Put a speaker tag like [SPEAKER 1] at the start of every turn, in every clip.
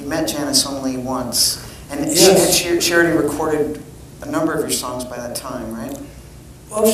[SPEAKER 1] you met Janis only once, and
[SPEAKER 2] yes.
[SPEAKER 1] she already recorded a number of your songs by that time, right?
[SPEAKER 2] Well,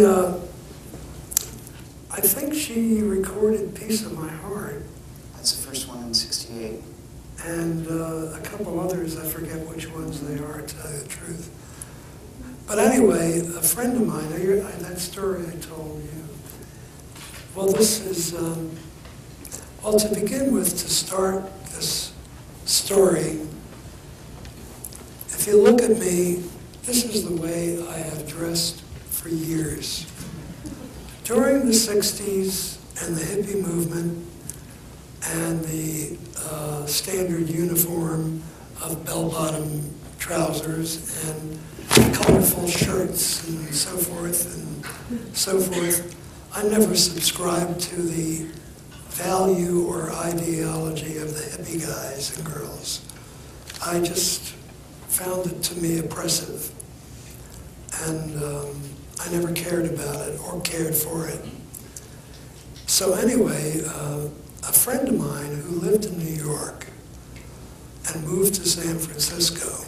[SPEAKER 2] I think she recorded Piece of My Heart.
[SPEAKER 1] That's the first one in '68.
[SPEAKER 2] And a couple others, I forget which ones they are, to tell you the truth. But anyway, a friend of mine, that story I told you, well, this is, well, to begin with, to start this story, if you look at me, this is the way I have dressed for years. During the 60s and the hippie movement and the standard uniform of bell-bottom trousers and colorful shirts and so forth, I never subscribed to the value or ideology of the hippie guys and girls. I just found it to me oppressive, and I never cared about it or cared for it. So anyway, a friend of mine who lived in New York and moved to San Francisco,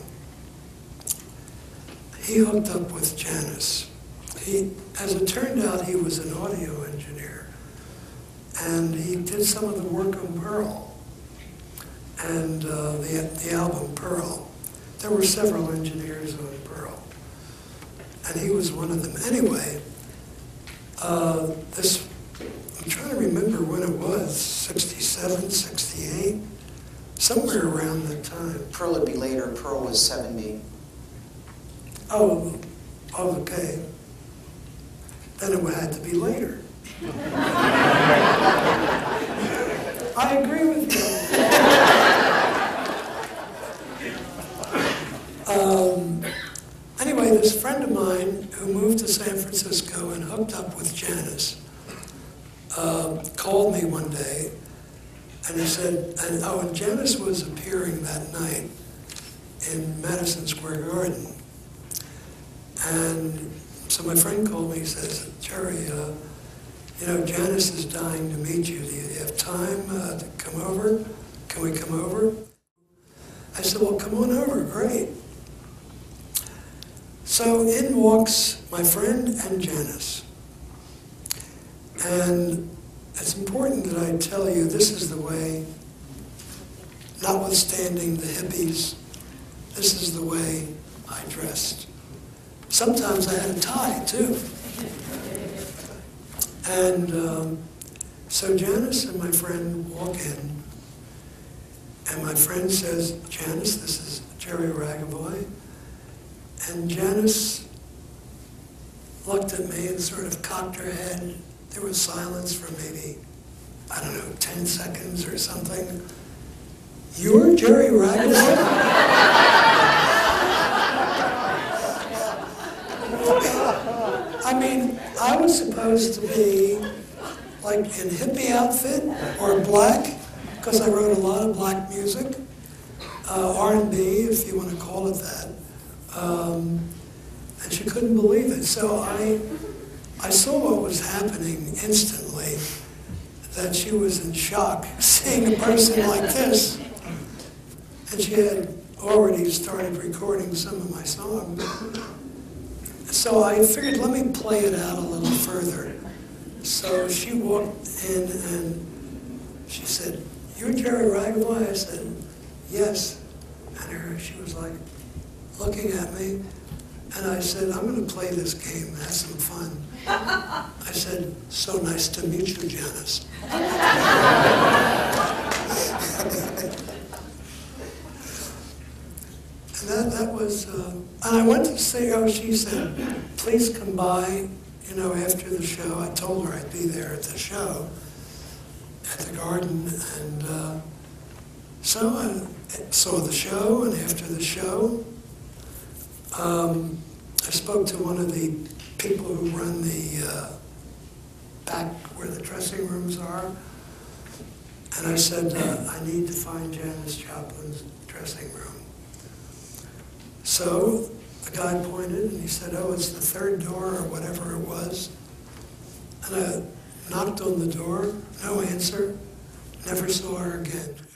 [SPEAKER 2] he hooked up with Janis. As it turned out, he was an audio engineer, and he did some of the work on Pearl and the album Pearl. There were several engineers on Pearl, and he was one of them. Anyway, I'm trying to remember when it was, 67, 68, somewhere around that time.
[SPEAKER 1] Pearl would be later. Pearl was 70.
[SPEAKER 2] Oh, okay. Then it had to be later. I agree with you. Anyway, this friend of mine who moved to San Francisco and hooked up with Janis called me one day, and he said, and Janis was appearing that night in Madison Square Garden. And so my friend called me, he says, Jerry, you know, Janis is dying to meet you. Do you have time to come over? Can we come over? I said, well, come on over, great. So in walks my friend and Janis. And it's important that I tell you, this is the way, notwithstanding the hippies, this is the way I dressed. Sometimes I had a tie, too. And so Janis and my friend walk in, and my friend says, Janis, this is Jerry Ragovoy. And Janis looked at me and sort of cocked her head. There was silence for maybe, I don't know, 10 seconds or something. You're Jerry Ragovoy? I mean, I was supposed to be like in hippie outfit or black, because I wrote a lot of black music, R&B, if you want to call it that. And she couldn't believe it. So I saw what was happening instantly, that she was in shock seeing a person like this. And she had already started recording some of my songs. So I figured, let me play it out a little further. So she walked in and she said, you're Jerry Ragovoy? I said, yes. And she was like looking at me. And I said, I'm going to play this game, have some fun. I said, so nice to meet you, Janis. And that was, and I went to see her. She said, please come by, you know, after the show. I told her I'd be there at the show, at the Garden. And so I saw the show, and after the show, I spoke to one of the people who run the back where the dressing rooms are. And I said, I need to find Janis Joplin's dressing room. So the guy pointed and he said, oh, it's the third door or whatever it was. And I knocked on the door, no answer, never saw her again.